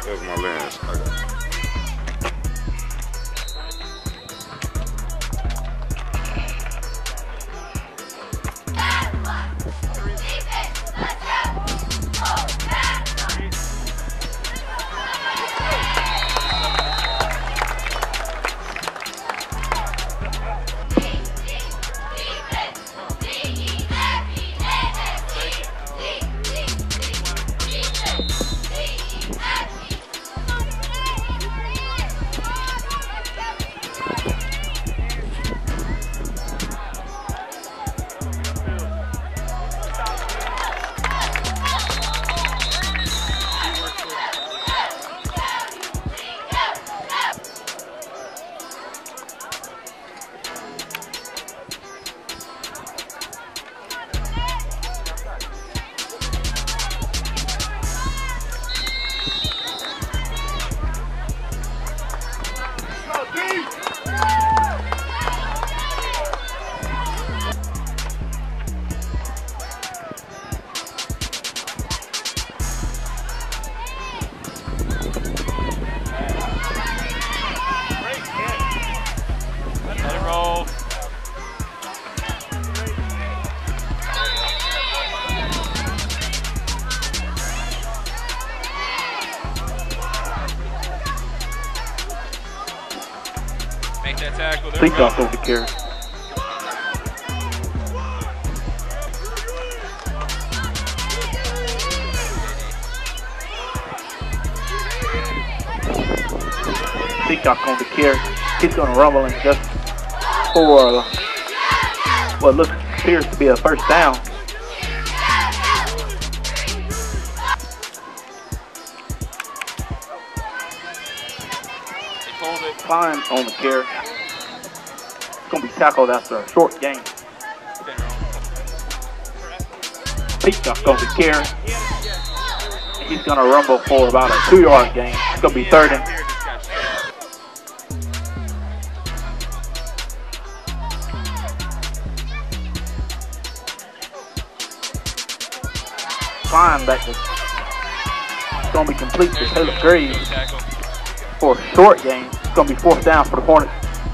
That's my lens. I got it. Make that tackle. There Peacock over the carry. Peacock on the carry. He's going to rumble in just for what appears to be a first down. Klein on the carry. It's going to be tackled after a short gain. Peacock on the carry. He's going to rumble for about a 2-yard gain. It's going to be 3rd and. Klein back to. It's going to be complete to Taylor Graves for a short gain. It's going to be 4th down for the Hornets.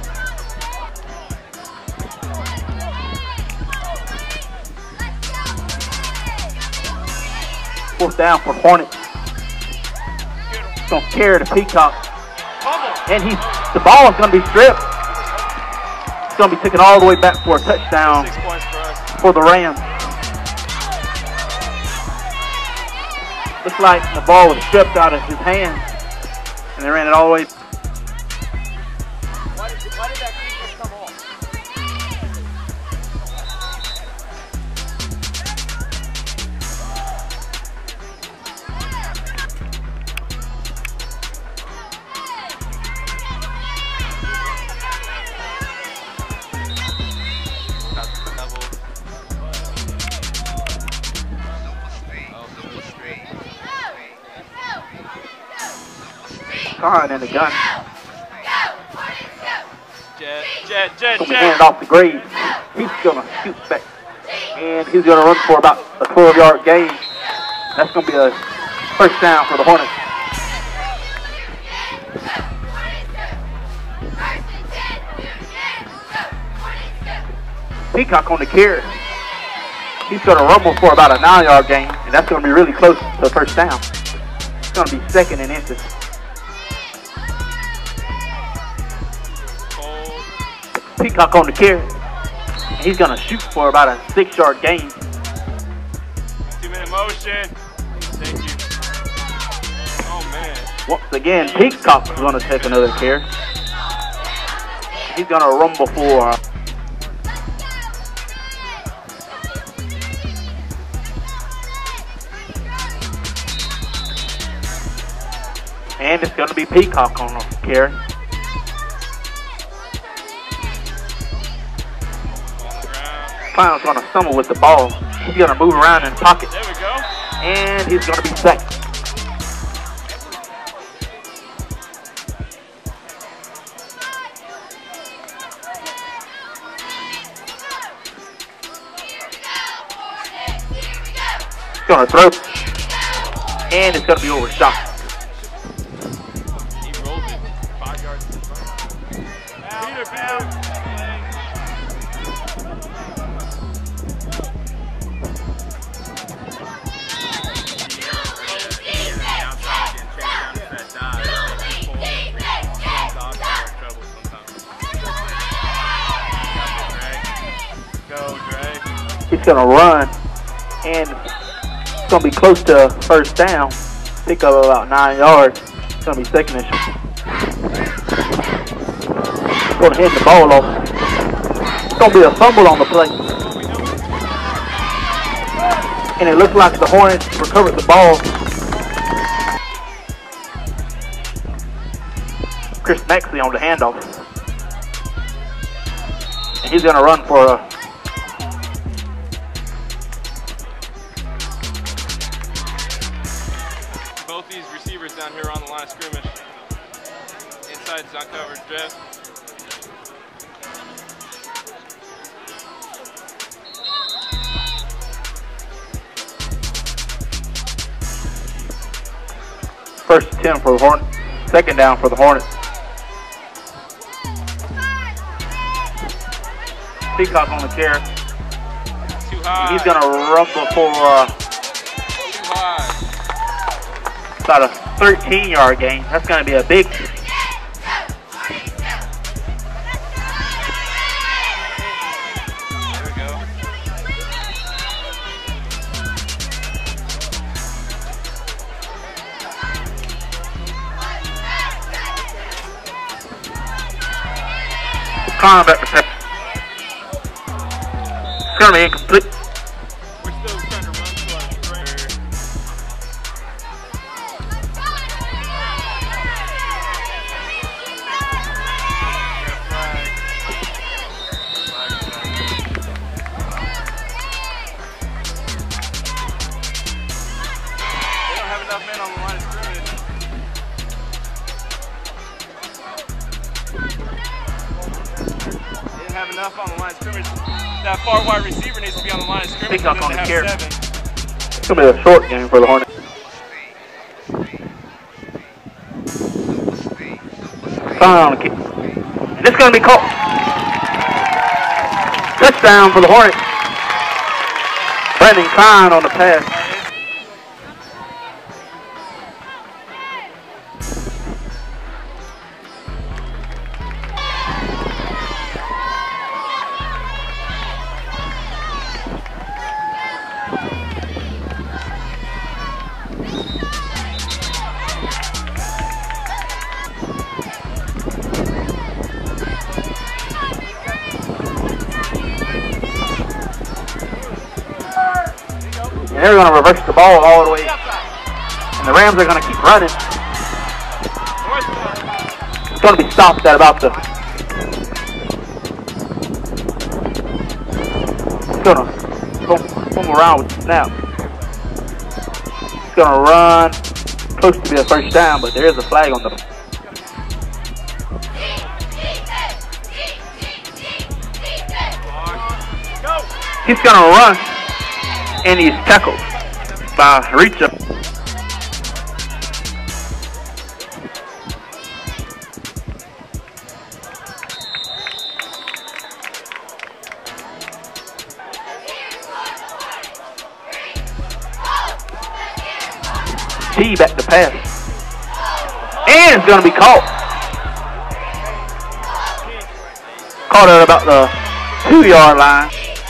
Fourth down for Hornets. He's going to carry the Peacock. And the ball is going to be stripped. It's going to be taken all the way back for a touchdown for the Rams. Looks like the ball was stripped out of his hand. And they ran it all the way. Why did that defense come off? Kahn in the gun. Jet. Going to hand off to Graves. He's going to shoot back. And he's going to run for about a 12-yard gain. That's going to be a first down for the Hornets. Peacock on the carry. He's going to rumble for about a 9-yard gain. And that's going to be really close to the first down. It's going to be 2nd and inches. Peacock on the carry. He's going to shoot for about a 6-yard gain. 2-minute motion. Thank you. Oh, man. Once again, Peacock is going to take another carry. He's going to rumble for and it's going to be Peacock on the carry. Clown's going to stumble with the ball. He's going to move around in the pocket. There we go. And he's going to be sacked. He's going to throw. And it's going to be overshot. Good, Bam. He's going to run, and it's going to be close to first down. Pick up about 9 yards. It's going to be second and short. Going to hand the ball off. It's going to be a fumble on the play. And it looks like the Hornets recovered the ball. Chris Maxley on the handoff. And he's going to run for a both these receivers down here on the line of scrimmage. Inside's not covered, Jet. First and 10 for the Hornets. Second down for the Hornets. Peacock on the carry. Too high. He's going to rumble for Too high. about a 13-yard gain. That's going to be a big. There we go. Climb back to second. It's going to be incomplete. We're still trying to run to our strength. They don't have enough men on the line of scrimmage. They didn't have enough on the line of scrimmage. That far wide receiver needs to be on the line of scrimmage. Peacock and on then the they carry. have 7. It's going to be a short game for the Hornets. Fine on the kick. And it's going to be caught. Touchdown for the Hornets. Brandon Klein on the pass. They're going to reverse the ball all the way. And the Rams are going to keep running. It's going to be stopped at about the... It's going to come around with the snap. It's going to run. Supposed to be a first down, but there is a flag on the... He's going to run. And he's tackled by Richa. T back to pass. And it's going to be caught. Caught at about the 2-yard line.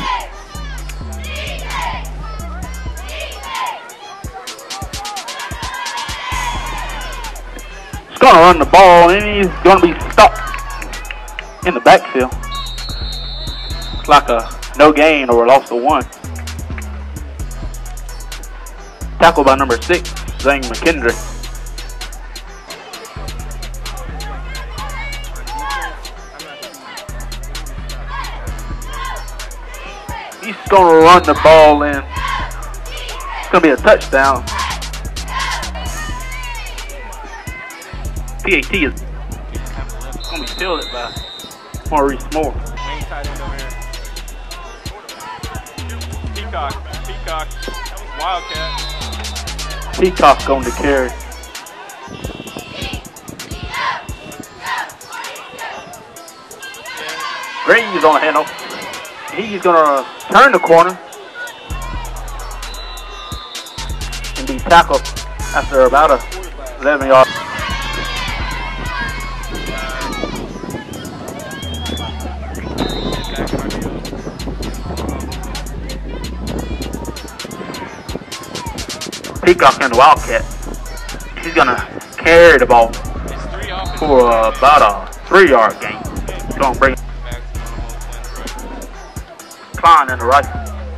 Going to run the ball, and he's going to be stopped in the backfield. It's like a no gain or a loss of 1. Tackled by number 6, Zane McKendry. He's going to run the ball in. It's going to be a touchdown. PAT is going to be fielded by Maurice Moore. Wing tight end over here. Peacock, Wildcat. Peacock going to carry. Graves on the handle. He's gonna turn the corner and be tackled after about a 11-yard. Peacock and the Wildcat. He's gonna carry the ball for about a 3-yard gain. He's gonna bring Klein in the right.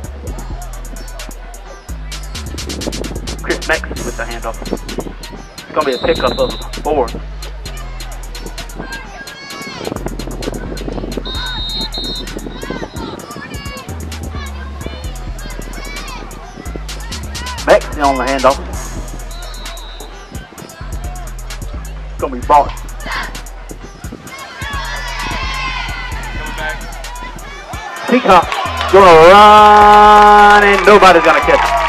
Chris Maxey with the handoff. It's gonna be a pickup of 4. Maxey on the handoff. It's gonna be bought. Peacock gonna run and nobody's gonna catch it.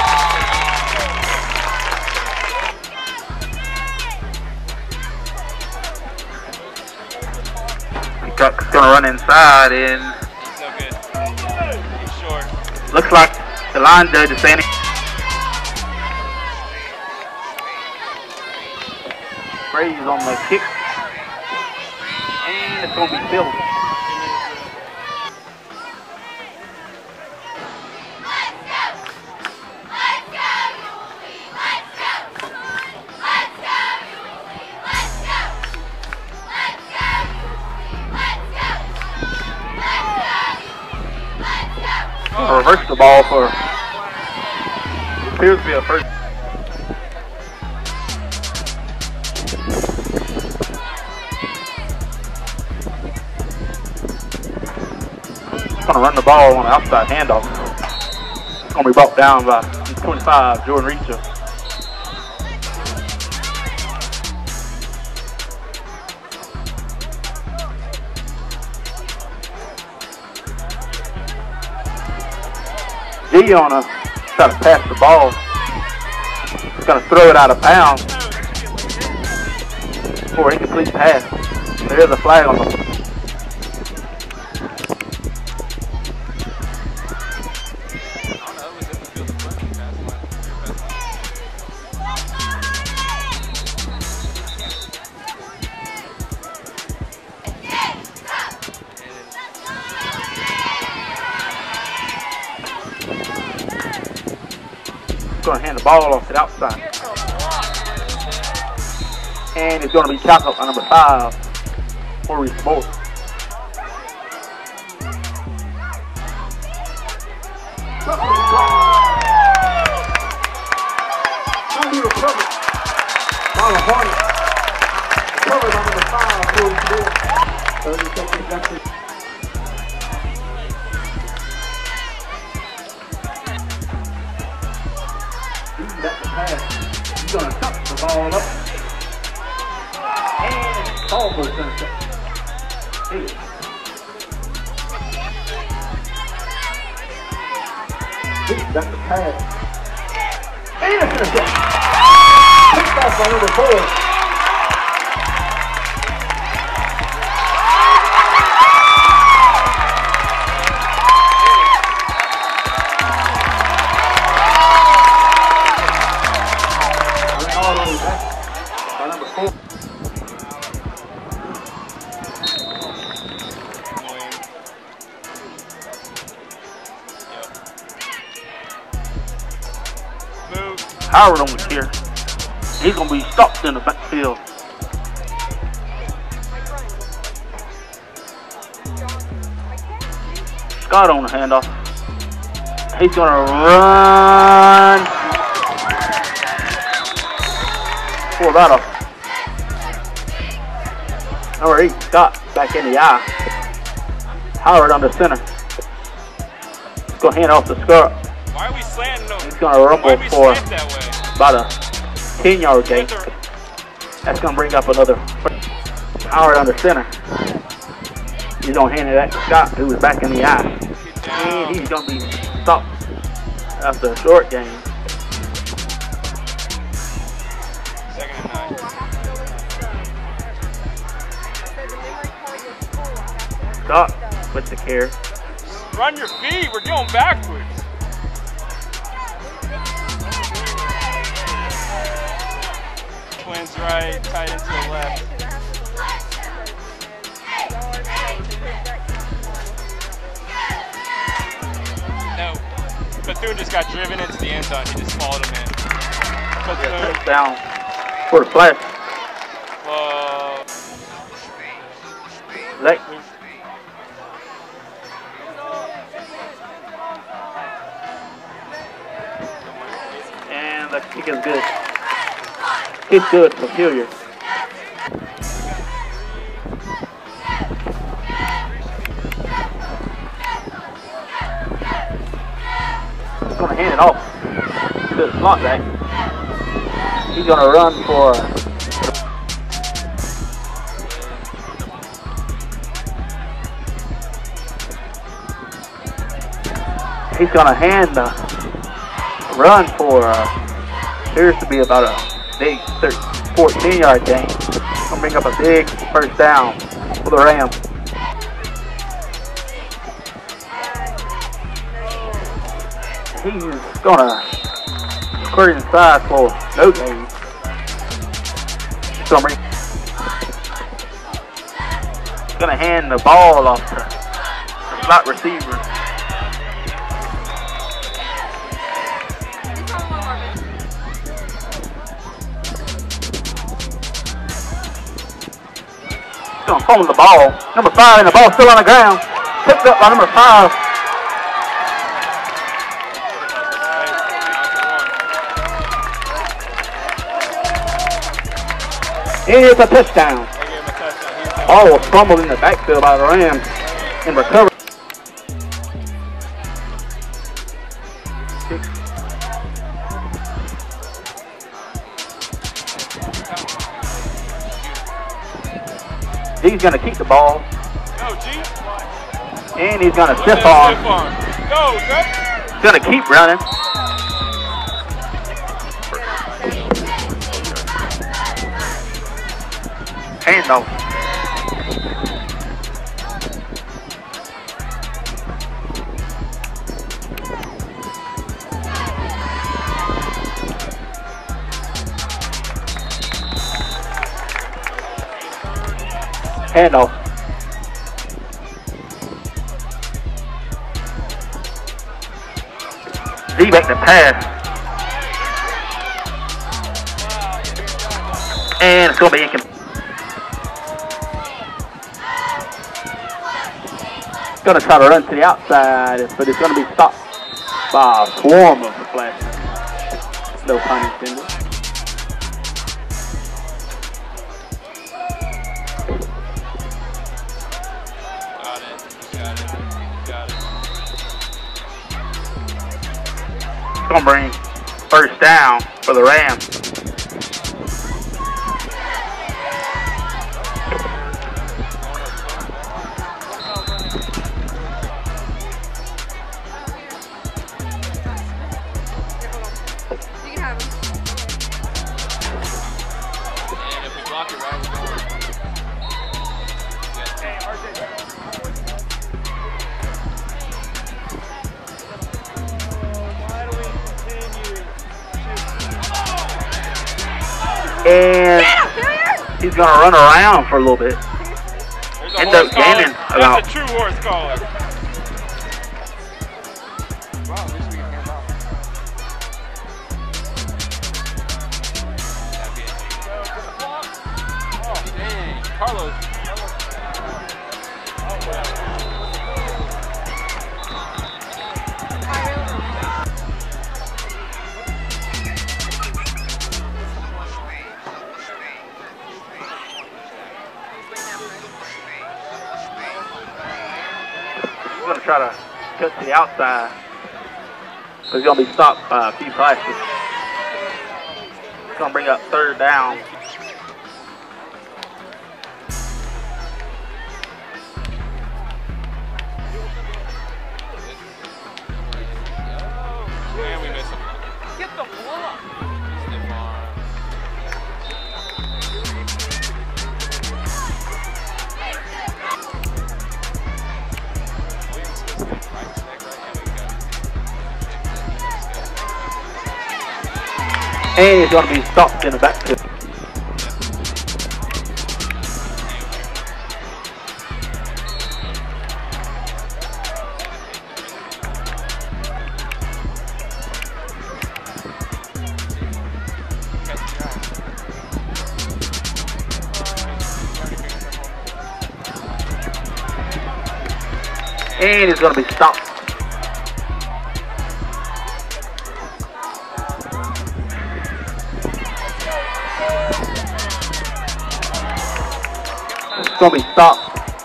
Peacock's gonna run inside and it's no good. He's short. Looks like the line judge is saying it. Braves on the kick. And it's gonna be filled. Reverse the ball for appears to be a first. Gonna run the ball on the outside handoff. It's gonna be brought down by 25, Jordan Reacher. G on a try to pass the ball. He's gonna throw it out of bounds for an incomplete pass. There is a flag on the going to hand the ball off to the outside. And it's going to be tackled by number 5, Maurice Moore. He's going to touch the ball up. And it's called for the interception. He's got the pass. And it's interception. Picked off by number 4. Howard on the carry. He's going to be stopped in the backfield. Scott on the handoff. He's going to run for about a number 8, Scott, back in the eye. Howard under center. He's going to hand off to Scott. Why are we slanting them? He's going to rumble for about a 10-yard gain. That's going to bring up another Howard under center. He's going to hand it back to Scott, who was back in the eye. And he's going to be stopped after a short game. 2nd and 9. Scott with the carry. Run your feet, we're going backwards. Twins right, tight into the left. No, Bethune just got driven into the end zone. He just followed him in. Bethune. Touchdown for the Flash. Late. And the kick is good. Kick's good for Hilliard. He's going to hand it off to the slot back. He's going to run for he's going to hand the run for appears to be about a big 14-yard gain. Going to bring up a big first down for the Rams. He's going to squirt inside for no gain. He's going to hand the ball off to the slot receiver. Going to fumble the ball. Number 5, and the ball still on the ground. Picked up by number 5. And it's a touchdown. Ball was fumbled in the backfield by the Rams and recovered. G's going to keep the ball. Go, G. And he's going to stiff arm. Go, Greg. He's going to keep running. Handoff. Handoff. Z back to pass. And it's going to be incomplete. Going to try to run to the outside, but it's going to be stopped by a swarm of the Flashes. No pun intended. Got it. It's going to bring first down for the Rams. And he's going to run around for a little bit. End up gaining about. That's a true horse collar. Wow, at least we can hand off. Oh, dang. Carlos. Going to try to cut to the outside. So he's going to be stopped by a few Flashes. It's going to bring up third down. And we miss him. Get the block. Stiff arm. And he's going to be stopped in the backfield. And he's going to be stopped. It's going to be stopped.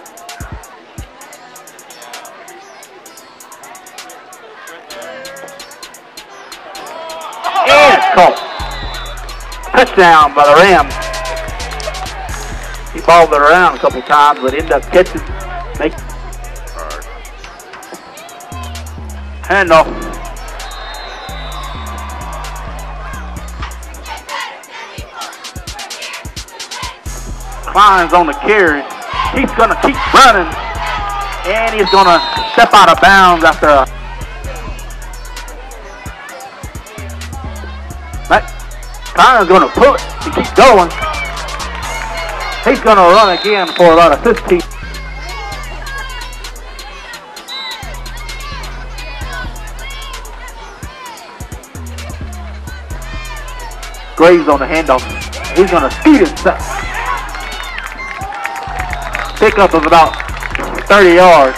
And it's caught. Touchdown by the Rams. He balled it around a couple times, but ended up catching. Handoff. Klein's on the carry. He's going to keep running. And he's going to step out of bounds after a... Klein's going to pull it to keep going. He's going to run again for about a 15. Graves on the handoff. He's going to scoot himself. Pickup of about 30 yards.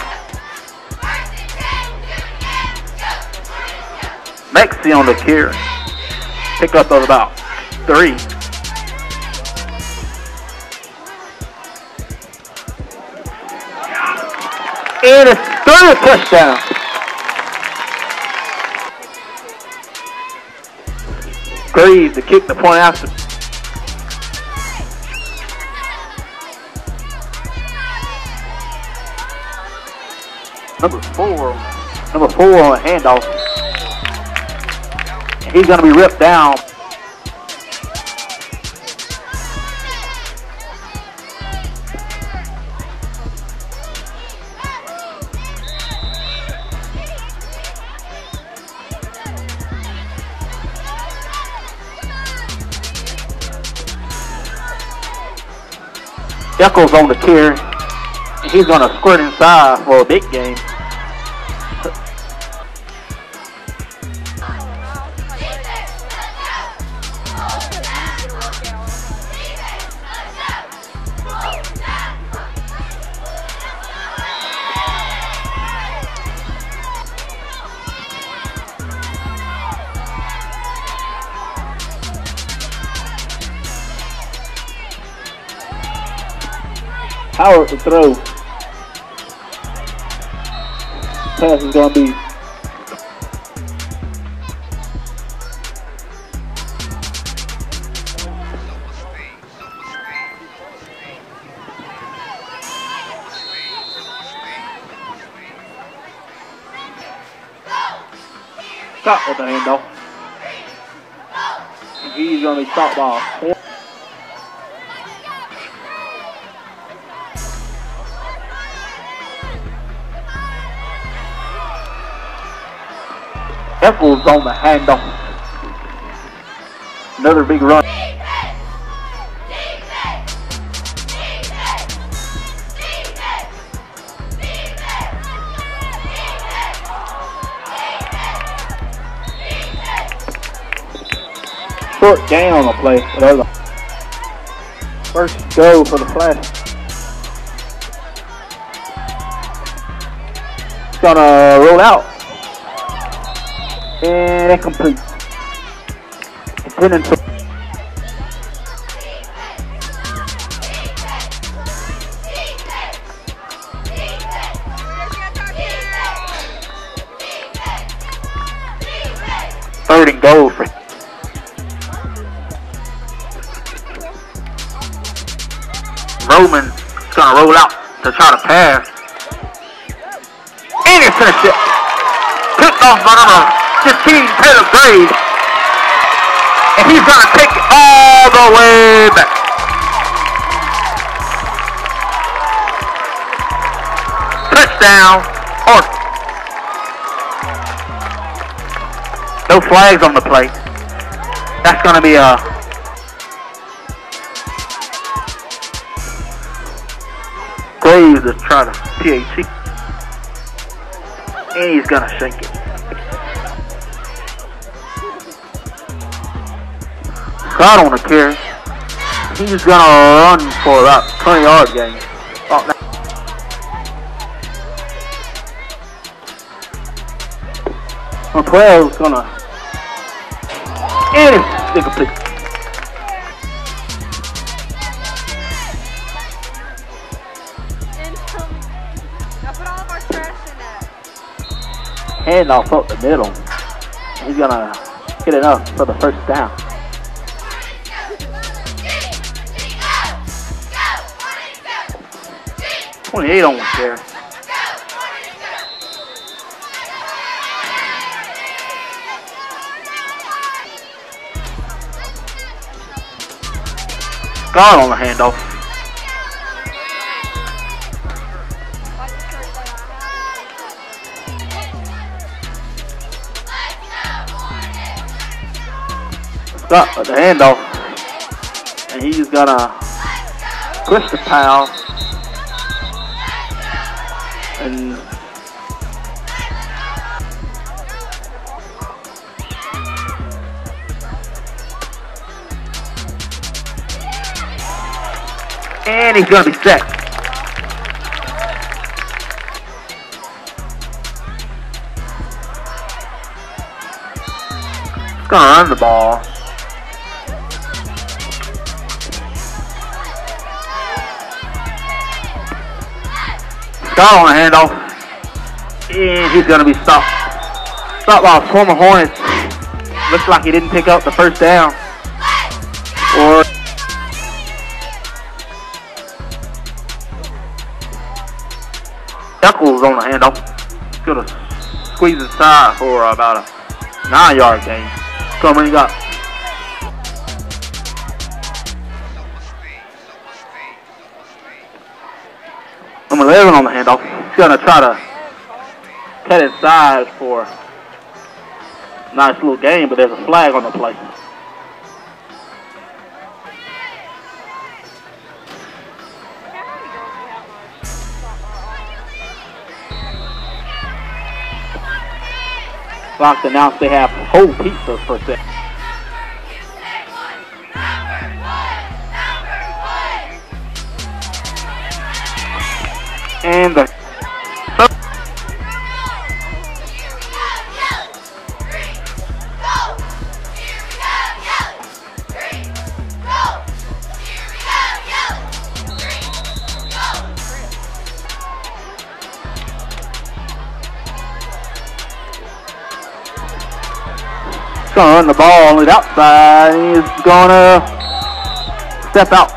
Mexi on the carry. Pickup of about 3. And it's 3rd touchdown. Graves to kick the point after. Number four on a handoff. And he's going to be ripped down. Eccles on the carry, and he's going to squirt inside for a big game. Howard to throw. Pass is going to be stopped with the handoff. And he's going to be stopped by 4. Eccles on the handoff. Another big run. Short gain on the play. First go for the Flash. It's gonna roll out. And incomplete. It's in and two. Third and goal for Roman. Is gonna roll out to try to pass. And it's finished it. Picked off by number 15, Taylor Graves, and he's going to take it all the way back. Touchdown, Horse. No flags on the play. That's gonna be a Graves to try to PAT. And he's gonna shank it. Scott on the carry. He's gonna run for about 20-yard gain. Oh, no. 12 is gonna. And it's incomplete. I put all of our trash in that. Handoff up the middle. He's gonna get enough for the first down. .28 on one there. Scott on the handoff. Scott with the handoff. And he's gonna push the pile. And he's going to be sacked. He's going to run the ball. Scott on the handoff. And he's going to be stopped. Stopped by former Hornets. Looks like he didn't pick up the first down. Or Eccles on the handoff. He's going to squeeze inside for about a 9-yard gain. Coming up. Number 11 on the handoff. He's going to try to cut inside for a nice little game, but there's a flag on the play. Fox announced they have whole pizza for sale. And the gonna run the ball on the outside. He's gonna step out.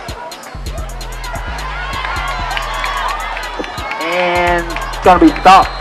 And it's gonna be stopped.